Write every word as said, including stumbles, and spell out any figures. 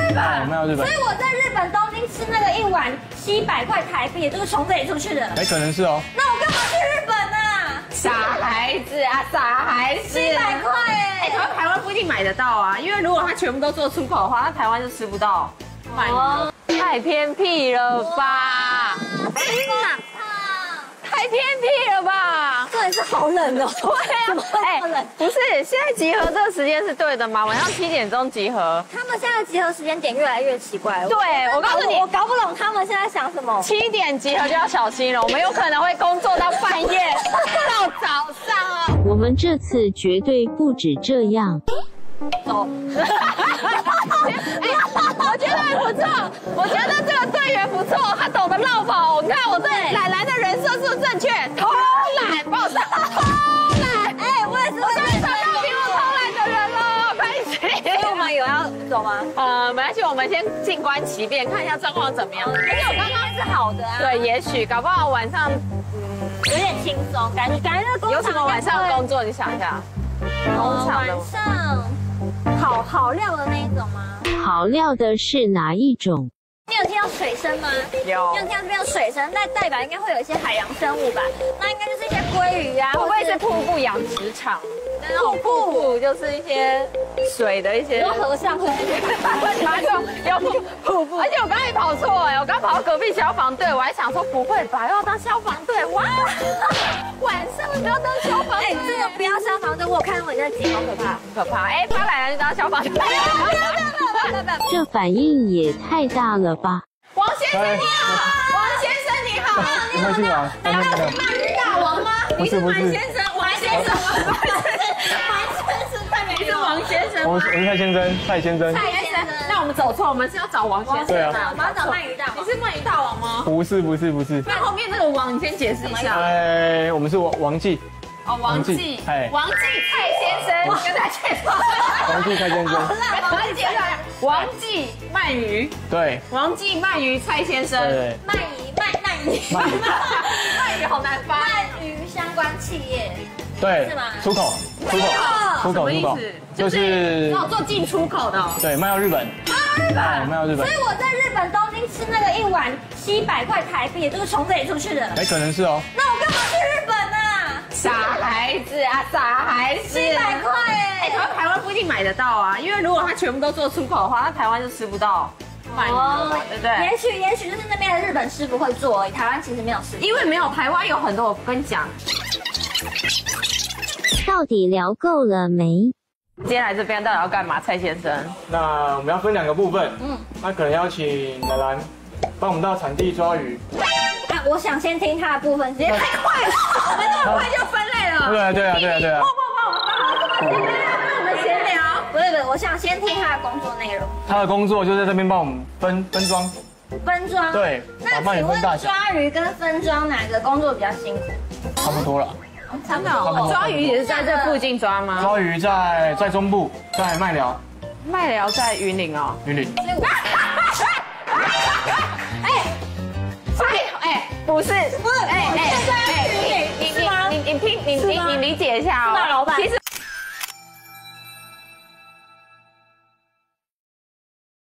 日本， 卖到日本。 所以我在日本东京吃那个一碗七百块台币，都是从这里出去的。 哎，可能是哦。 那我干嘛去日本啊？ 傻孩子啊，傻孩子！ 七百块哎， 台湾台湾不一定买得到啊，因为如果它全部都做出口的话，那台湾就吃不到鳗鱼。太偏僻了吧！ 天哪！ 太偏僻了吧！ 这里是好冷哦。 对啊，哎，不是，现在集合这个时间是对的吗？晚上七点钟集合。 他们现在的集合时间点越来越奇怪了。 对，我告诉你， 我搞不懂他们现在想什么。 七点集合就要小心了，我们有可能会工作到半夜到早上啊。 我们这次绝对不止这样。 走。 哎，我觉得还不错，我觉得这个队员不错，他懂得绕跑。你看我对懒懒的人设是不是正确？偷懒，帮我上偷懒。 哎，我也是。 我终于找到比我偷懒的人了，拍谁？ 所以我们有要走吗？ 呃，没关系，我们先静观其变，看一下状况怎么样。 而且我刚刚是好的啊。 对，也许搞不好晚上， 嗯，有点轻松，感觉感觉这个工厂有什么晚上的工作？你想一下，工厂的晚上好好料的那一种吗？ 好料的是哪一种？ 你有听到水声吗？ 有。 你有听到这边有水声，那代表应该会有一些海洋生物吧？那应该就是一些鲑鱼啊， 会不会是瀑布养殖场？ 那种瀑布就是一些水的一些。 有和尚会有瀑瀑布。而且我刚才跑错哎，我刚跑到隔壁消防队，我还想说不会吧，又要当消防队哇！晚上不要当消防队。 哎，这个不要消防队，我有看过你在剪，好可怕， 可怕。哎，他来了就当消防队。不要不要不要不要！ 这反应也太大了吧！ 王先生你好，王先生你好， 你好，你好， 难道是鳗鱼大王吗？ 不是不是， 王先生，王先生，王先生太美了，王先生， 我是我是蔡先生，蔡先生。 蔡先生， 那我们走错，我们是要找王先生。 对啊， 我们要找鳗鱼大王。 你是鳗鱼大王吗？ 不是不是不是。 那后面那个王，你先解释一下。 哎，我们是王王记。 哦，王记， 哎， 王记蔡先生，跟他介绍。 王记蔡先生。 我来介绍一下，王记鳗鱼。 对。 王记鳗鱼蔡先生。 对。 鳗鱼鳗鳗鱼。 鳗鱼好难发。 鳗鱼相关企业。 对。 是吗？ 出口，出口，出口，出口，就是做做进出口的。 对，卖到日本。 卖到日本。 卖到日本。 所以我在日本东京吃那个一碗七百块台币，都是从这里出去的。 哎，可能是哦。 那我干嘛去日本啊？ 傻孩子啊，傻孩子！ 七百块哎！ 台湾台湾不一定买得到啊，因为如果它全部都做出口的话，那台湾就吃不到鳗鱼了嘛，对不对？ 也许也许就是那边的日本师傅会做而已，台湾其实没有师傅。 因为没有台湾有很多，我跟你讲。 到底聊够了没？ 今天来这边到底要干嘛，蔡先生？ 那我们要分两个部分，嗯，那可能要请兰兰帮我们到产地抓鱼。 那我想先听他的部分，直接太快了， 我们这么快就分类了。 对啊对啊对啊对啊。 不不不，我们我们闲聊。 不是不是，我想先听他的工作内容。 他的工作就在这边帮我们分分装。 分装。 对。 那请问抓鱼跟分装哪个工作比较辛苦？ 差不多了。 差不多。 抓鱼也是在这附近抓吗？ 抓鱼在在中部，在麦寮。 麦寮在云林哦。 云林。 哎，哎，不是，不是，哎哎哎，你你你你你听你你你理解一下哦，其实